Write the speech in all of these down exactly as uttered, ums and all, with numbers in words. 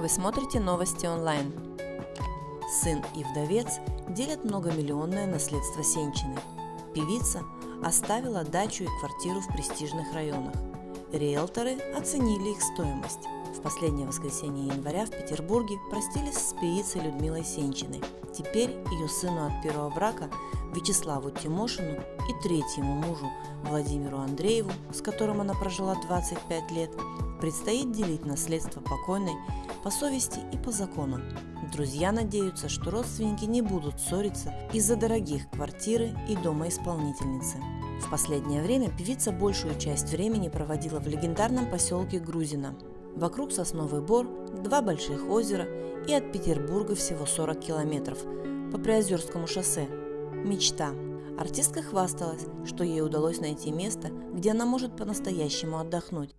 Вы смотрите новости онлайн. Сын и вдовец делят многомиллионное наследство Сенчиной. Певица оставила дачу и квартиру в престижных районах. Риэлторы оценили их стоимость. В последнее воскресенье января в Петербурге простились с певицей Людмилой Сенчиной. Теперь ее сыну от первого брака Вячеславу Тимошину и третьему мужу Владимиру Андрееву, с которым она прожила двадцать пять лет, предстоит делить наследство покойной по совести и по закону. Друзья надеются, что родственники не будут ссориться из-за дорогих квартиры и дома исполнительницы. В последнее время певица большую часть времени проводила в легендарном поселке Грузино. Вокруг Сосновый Бор, два больших озера и от Петербурга всего сорок километров по Приозерскому шоссе. Мечта. Артистка хвасталась, что ей удалось найти место, где она может по-настоящему отдохнуть.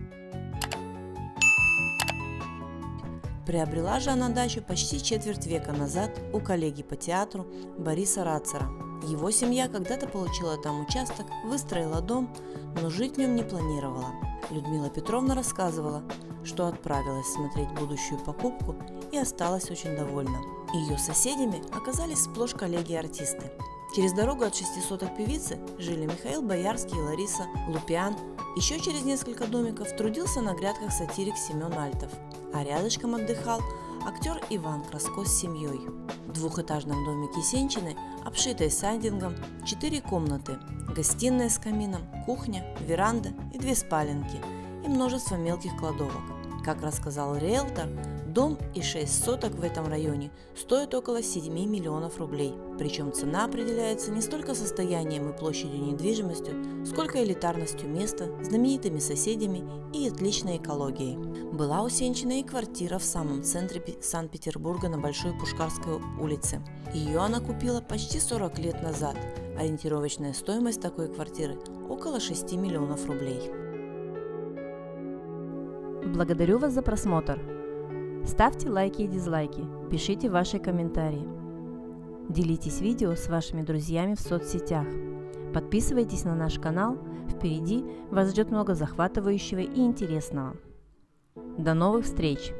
Приобрела же она дачу почти четверть века назад у коллеги по театру Бориса Рацера. Его семья когда-то получила там участок, выстроила дом, но жить в нем не планировала. Людмила Петровна рассказывала, что отправилась смотреть будущую покупку и осталась очень довольна. Ее соседями оказались сплошь коллеги-артисты. Через дорогу от шести соток певицы жили Михаил Боярский и Лариса Лупиан. Еще через несколько домиков трудился на грядках сатирик Семен Альтов, а рядышком отдыхал актер Иван Краско с семьей. В двухэтажном домике Сенчиной, обшитой сайдингом, четыре комнаты, гостиная с камином, кухня, веранда и две спаленки и множество мелких кладовок. Как рассказал риэлтор, дом и шесть соток в этом районе стоят около семи миллионов рублей. Причем цена определяется не столько состоянием и площадью недвижимостью, сколько элитарностью места, знаменитыми соседями и отличной экологией. Была у Сенчиной и квартира в самом центре Санкт-Петербурга на Большой Пушкарской улице. Ее она купила почти сорок лет назад. Ориентировочная стоимость такой квартиры около шести миллионов рублей. Благодарю вас за просмотр. Ставьте лайки и дизлайки, пишите ваши комментарии. Делитесь видео с вашими друзьями в соцсетях. Подписывайтесь на наш канал, впереди вас ждет много захватывающего и интересного. До новых встреч!